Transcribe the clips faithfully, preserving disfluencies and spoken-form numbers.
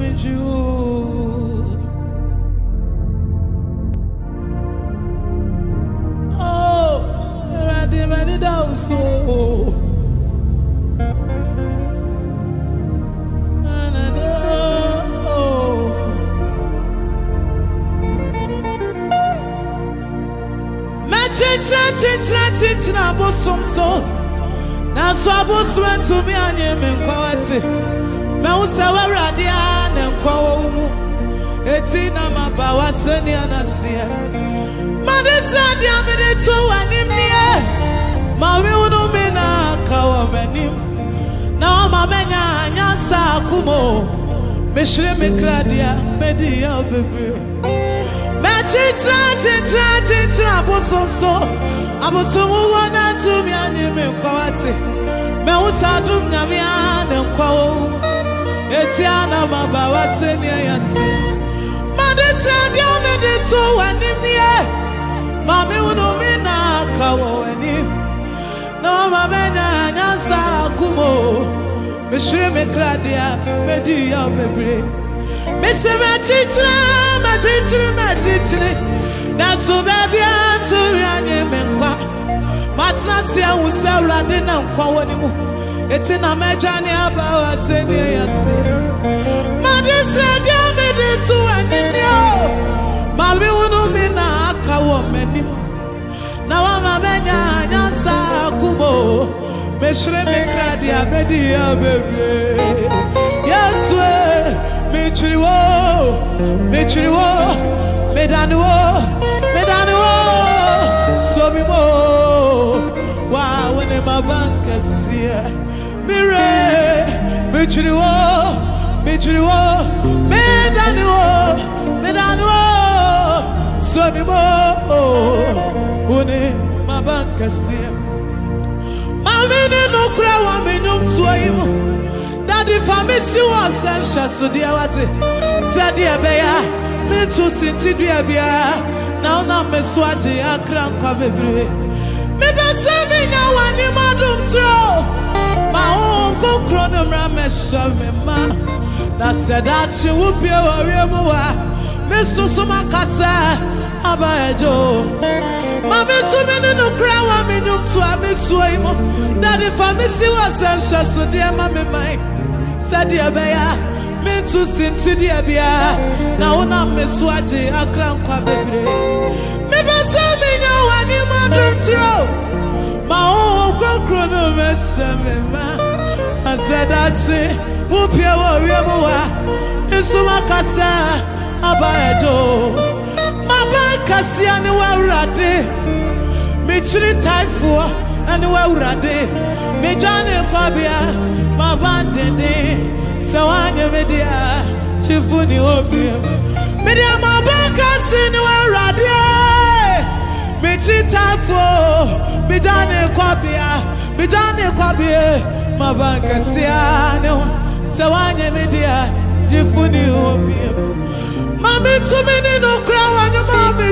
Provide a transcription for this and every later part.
with you. Oh, ready, ready, down so. Chintra, chintra, chintra, bosom so. Now so I was went to me and him in quality. Mausawa Radian and Quawu. Etina Mabawa Seniana Sia. Mother's Radia made two and in the air. Mammy would be na Kawamenim. Now Mamma Yansa Kumo. Mishrim Claudia, Media baby. Chintra, chintra, chintra, bosom so. Abosomu wana to me and him in quality. Mausadum Namian and Quawu. Etiana Mabawa Senia Yasi. Mother said, you made it two and in the air. Mammy would be na Kawo and him. No, Mamma Yansa Kumo. Mishrim Claudia, Media baby. Mister Machitra, Machitra, Machitra. That's so baby, I'm to run him and quack. Matnasia will sell Radin and Quawanimu. It's in a Majania Bawa Senia. Mother said, you made it to an India. Mammy wouldn't be na Kawamani. Now I'm a Mania, Yansa Kubo. Meshre Mekradia, Media baby. Yes, way. Michriwo, Michriwo, Medanuo, Medanuo, Sobimo, wow, when my bank is here, Mire, Michriwo, Michriwo, Medanuo, Medanuo, Sobimo, when my bank is here. Mammy no crow, I'm in no swim. Daddy famisi was sent so dear what said dear bear me to sinti dear bear now na me swaje akran kwa bebre me go say me nya wani madum tro ma on ko krono mra me so me ma na said that she will be a mu wa me so so makasa abaejo ma me to me no kra wa me num to me to imo daddy famisi was sent so dear ma me mai Sadia Baya, me to sin to the Abia. Now, I'm Miss Waji, a crown quabebre. Maybe something now, and you mother throw my own chronometer. I said, I'd say, whoop your warrior, it's so much as a bajo. My bank, I see anywhere rade. Me treat type for anywhere rade. Me Johnny Fabia. My bandene, so I never did. Chifuni opium. Media my bank has seen where radia. Me chita for me done copia, me done copia. My bank has seen so I never did. Chifuni opium. Mammy to me no crow and your mommy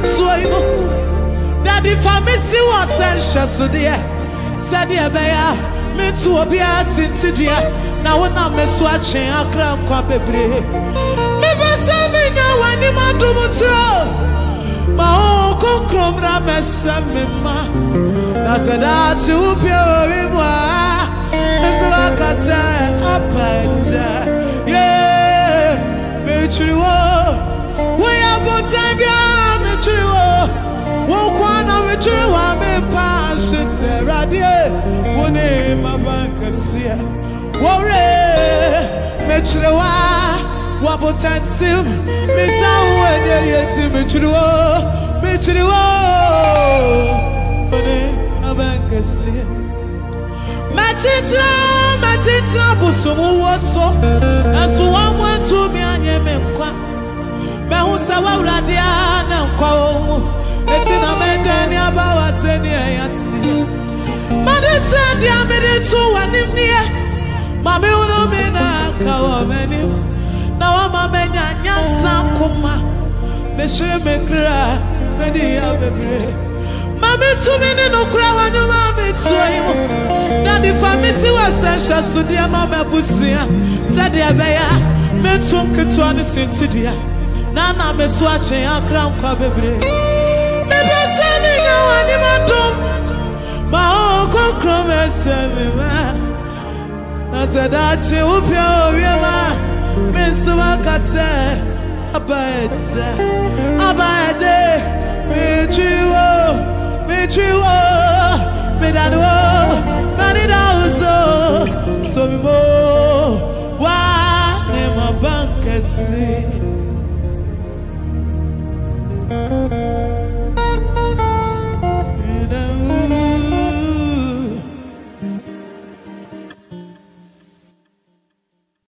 to Daddy famisi was sent so dear. Said dear bear. Me to be a sintidia. Now when I'm a swatching, I can't come baby. Me for something now when you want to throw my own concrum rames and me ma. That's a that you be a river. It's like I said, a panja. Yeah, me true. We are both time, yeah, me true. Walk one of me true, I'm a passion. Radio. One my bank is here. Worry, Metroa, Wabotantim, Miss Away, yet Metro, Metro. One my bank is here. Matita, Matita, Busumu was so, and so one went to me and Yemenqua. Mahusawa Radiana, it's in a Medania Bawa Senia. Mother said, "I made it to one if near. Mammy, no mena, Kawamani. Now I'm a mena, Yansa Kuma. Monsieur Mekra, Media Baby. Mami to me no cry when you mami to him. Daddy family was sent so dear mama busia. Said the abaya, me tunk to anything to dear. Nana me swatching a crown cover. Maybe sending you animal. My uncle come send me man. I said that you will be over. Miss Wakase, Abade, Abade, me true, me true, me that.